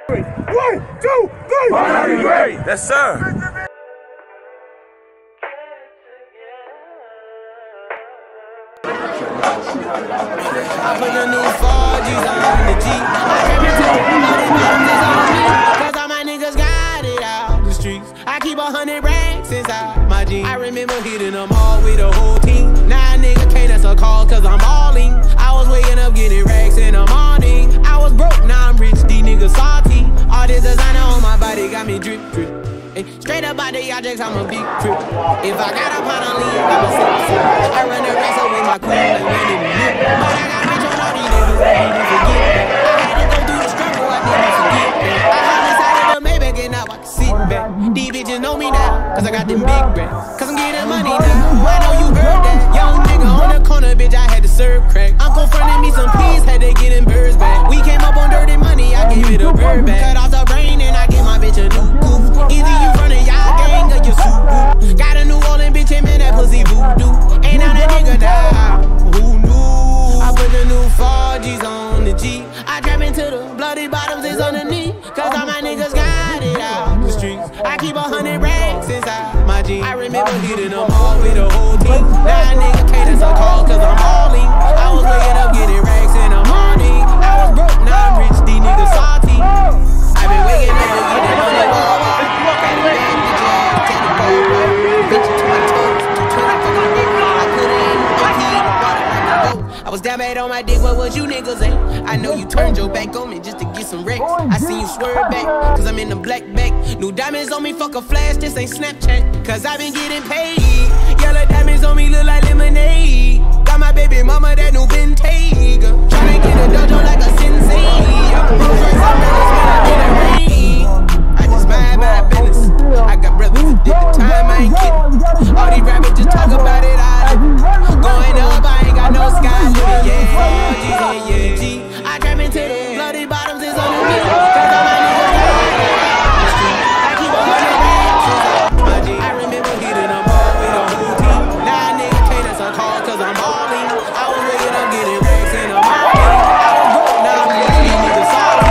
1, 2, 3! Yes, sir. I put the new 4Gs on the G. I trap into cause all my niggas got it out the streets. I keep 100 racks inside my jeans. I remember hitting them all with the whole team. Now a nigga can't answer calls cause I'm balling. I was waking up getting racks in the morning. I was broke, now I'm rich, these niggas salty. All this designer on my body got me drip, drip. Straight up out the objects, I'm a big crip. If I got up on a lean, I'm a sip. I run the rest with my queen like when it lit. But I got rich on all these niggas, I didn't forget that. I had to go through the struggle, I didn't forget that. I hop inside of the Maybach and now I can sit back. These bitches know me now, cause I got them big racks. Cause I'm getting money now, I know you heard that. Young nigga on the corner, bitch, I had to serve crack. Uncle fronted me some peas, had to get them birds back. We came up on dirty money, I gave it a bird back. Cut off the brain and I gave my bitch a new goof. Either you running y'all gang or you super. Got a New Orleans bitch, and man, that pussy voodoo. Ain't on that nigga now, who knew? I put the new 4Gs on the G. I trap into the bloody bottoms, it's on the knee. Cause all my niggas got it out the streets. I keep 100 racks inside my jeans. I remember hitting them all with the whole team. Now a nigga can't answer calls cause I'm balling. I was waking up getting racks in the morning. I was broke, now I'm rich, these niggas salty. I been waking up and getting money. I was down bad on my dick, what was you niggas at? I know you turned your back on me just to get some wrecks. I seen you swerve back, cause I'm in the black back. New diamonds on me, fuck a flash, this ain't Snapchat. Cause I been getting paid. Yellow diamonds on me look like lemonade. Got my baby mama that new Bentayga. Tryna get a dojo like a sensei. I just mind my business. I got brothers that did the time, I ain't kidding. All these rappers just talk about it, I going up, I ain't got no sky limit, yeah. I trap into the bloody bottoms, it's on the beat. Cause all my niggas got it. I keep 100 racks inside my jeans. I remember hitting them all with a whole team. Now a nigga can't answer calls cause I'm balling. I was waking up getting racks in the morning. I was broke, now I'm rich, these niggas salty.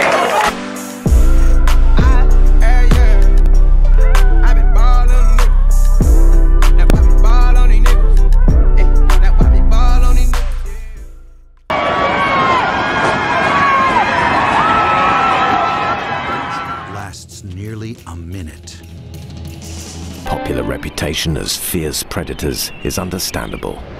I been ballin' on niggas. Now why me ball on these niggas? Now why me ball on these niggas? Lasts nearly a minute. Popular reputation as fierce predators is understandable.